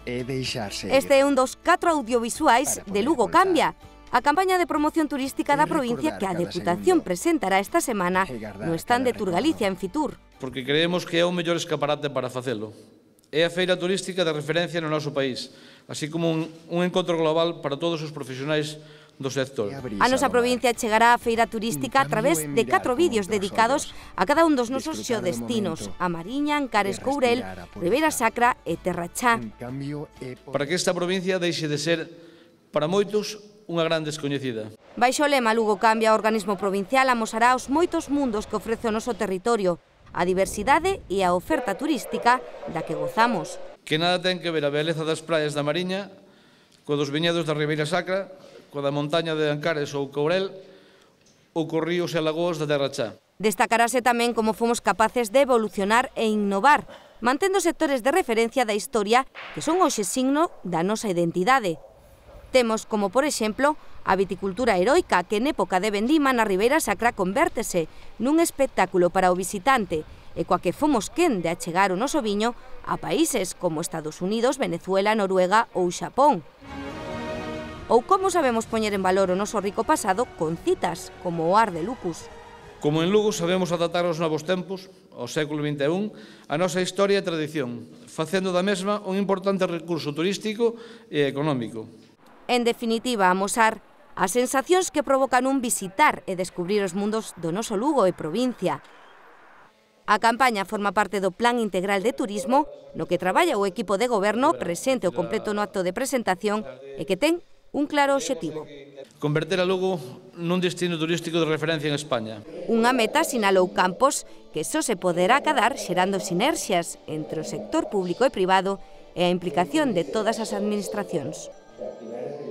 Este é un dos 4 audiovisuais de Lugo Cambia, a campaña de promoción turística da provincia que a Deputación presentará esta semana no stand de Turgalicia en Fitur. Porque creemos que é o mellor escaparate para facelo. É a feira turística de referencia no noso país, así como un encontro global para todos os profesionais do sector. A nosa provincia chegará á feira turística a través de 4 vídeos dedicados a cada un dos nosos xeodestinos: a Mariña, Ancares, Courel, Ribeira Sacra e Terrachá. Para que esta provincia deixe de ser, para moitos, unha gran descoñecida. Baixo o lema Lugo Cambia, o organismo provincial amosará os moitos mundos que ofrece o noso territorio, a diversidade e a oferta turística da que gozamos. Que nada ten que ver a beleza das praias da Mariña co dos viñedos da Ribeira Sacra, co da montaña de Ancares ou Courel, ou co ríos e lagoas da Terrachá. Destacarase tamén como fomos capaces de evolucionar e innovar, mantendo sectores de referencia da historia que son hoxe signo da nosa identidade. Temos como, por exemplo, a viticultura heroica que en época de vendima na Ribeira Sacra convértese nun espectáculo para o visitante e coa que fomos quen de achegar o noso viño a países como Estados Unidos, Venezuela, Noruega ou Xapón. Ou como sabemos poñer en valor o noso rico pasado con citas como o Ar de Lucus. Como en Lugo sabemos adaptar aos novos tempos, ao século XXI, a nosa historia e tradición, facendo da mesma un importante recurso turístico e económico. En definitiva, amosar as sensacións que provocan un visitar e descubrir os mundos do noso Lugo e provincia. A campaña forma parte do Plan Integral de Turismo, no que traballa o equipo de goberno presente o completo no acto de presentación e que ten un claro obxectivo. Converter a Lugo nun destino turístico de referencia en España. Unha meta, sinalou Campos, que só se poderá acadar xerando sinerxias entre o sector público e privado e a implicación de todas as administracións.